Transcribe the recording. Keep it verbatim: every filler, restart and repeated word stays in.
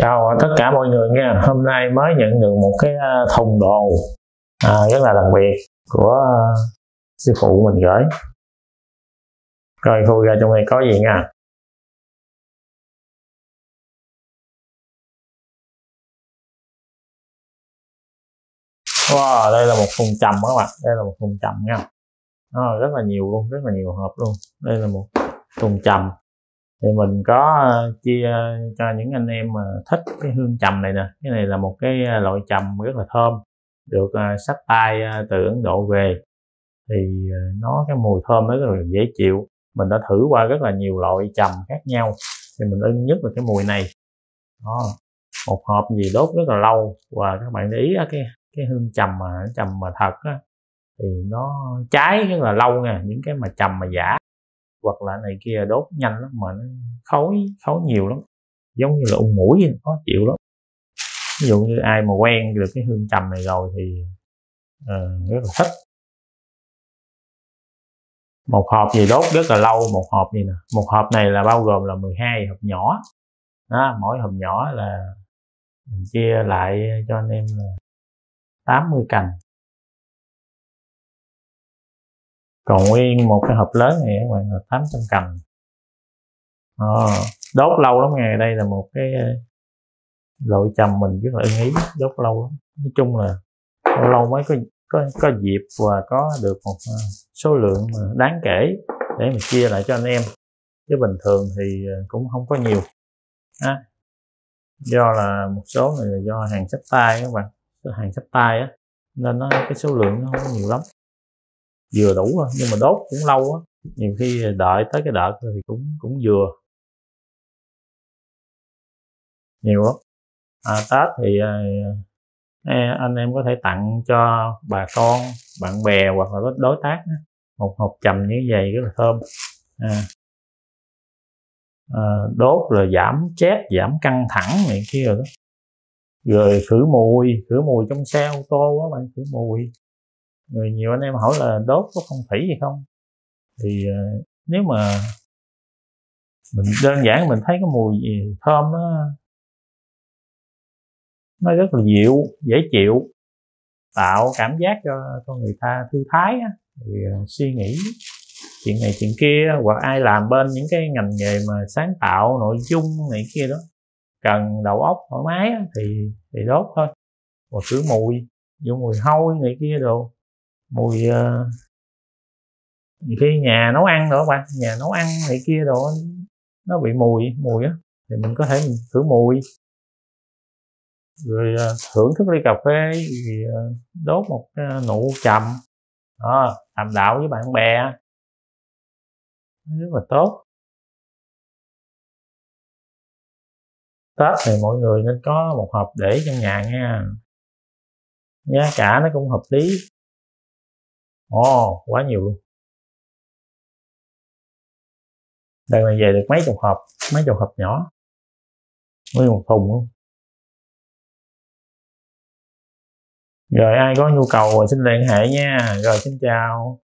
Chào tất cả mọi người nha. Hôm nay mới nhận được một cái thùng đồ à, rất là đặc biệt của uh, sư phụ mình gửi. Coi khui ra trong đây có gì nha. Wow, đây là một thùng trầm các bạn. Đây là một thùng trầm nha. À, rất là nhiều luôn, rất là nhiều hộp luôn. Đây là một thùng trầm. Thì mình có uh, chia uh, cho những anh em mà thích cái hương trầm này nè. Cái này là một cái uh, loại trầm rất là thơm, được uh, xách tay uh, từ Ấn Độ về. Thì uh, nó cái mùi thơm nó rất là dễ chịu. Mình đã thử qua rất là nhiều loại trầm khác nhau, thì mình ưng nhất là cái mùi này. Đó, một hộp gì đốt rất là lâu. Và các bạn để ý cái cái hương trầm mà trầm mà thật á, thì nó cháy rất là lâu nha. Những cái mà trầm mà giả hoặc là này kia đốt nhanh lắm, mà nó khói khói nhiều lắm, giống như là ung mũi vậy, khó chịu lắm. Ví dụ như ai mà quen được cái hương trầm này rồi thì uh, rất là thích. Một hộp gì đốt rất là lâu, một hộp gì nè, một hộp này là bao gồm là mười hai hộp nhỏ đó. Mỗi hộp nhỏ là mình chia lại cho anh em là tám mươi cành. Còn nguyên một cái hộp lớn này các bạn là tám trăm cành. À, đốt lâu lắm nghe. Đây là một cái loại trầm mình rất là ưng ý, đốt lâu lắm. Nói chung là lâu lâu mới có có có dịp và có được một số lượng mà đáng kể để mà chia lại cho anh em, chứ bình thường thì cũng không có nhiều à, do là một số này là do hàng xách tay các bạn, hàng xách tay á, nên nó cái số lượng nó không có nhiều lắm, vừa đủ thôi. Nhưng mà đốt cũng lâu á, nhiều khi đợi tới cái đợt thì cũng cũng vừa nhiều lắm. À, Tết thì à, anh em có thể tặng cho bà con, bạn bè hoặc là đối tác đó, một hộp trầm như vậy rất là thơm. À, à, đốt rồi giảm stress, giảm căng thẳng này kia rồi đó. Rồi khử mùi, khử mùi trong xe ô tô á bạn, khử mùi. Người nhiều anh em hỏi là đốt có phong thủy gì không, thì uh, nếu mà mình đơn giản mình thấy cái mùi gì thơm nó nó rất là dịu, dễ chịu, tạo cảm giác cho con người ta thư thái á, thì uh, suy nghĩ chuyện này chuyện kia, hoặc ai làm bên những cái ngành nghề mà sáng tạo nội dung này kia đó, cần đầu óc thoải mái á, thì thì đốt thôi. Hoặc khử mùi, dùng mùi hôi này kia đồ, mùi uh, nhiều khi nhà nấu ăn nữa bạn, nhà nấu ăn này kia đồ nó bị mùi mùi á, thì mình có thể mình khử mùi. Rồi uh, thưởng thức ly cà phê thì uh, đốt một uh, nụ trầm đó, đàm đạo với bạn bè rất là tốt. Tết thì mọi người nên có một hộp để trong nhà nha, giá cả nó cũng hợp lý. Ồ, oh, quá nhiều luôn. Đợt này về được mấy chục hộp, mấy chục hộp nhỏ, nguyên một thùng luôn. Rồi ai có nhu cầu xin liên hệ nha. Rồi xin chào.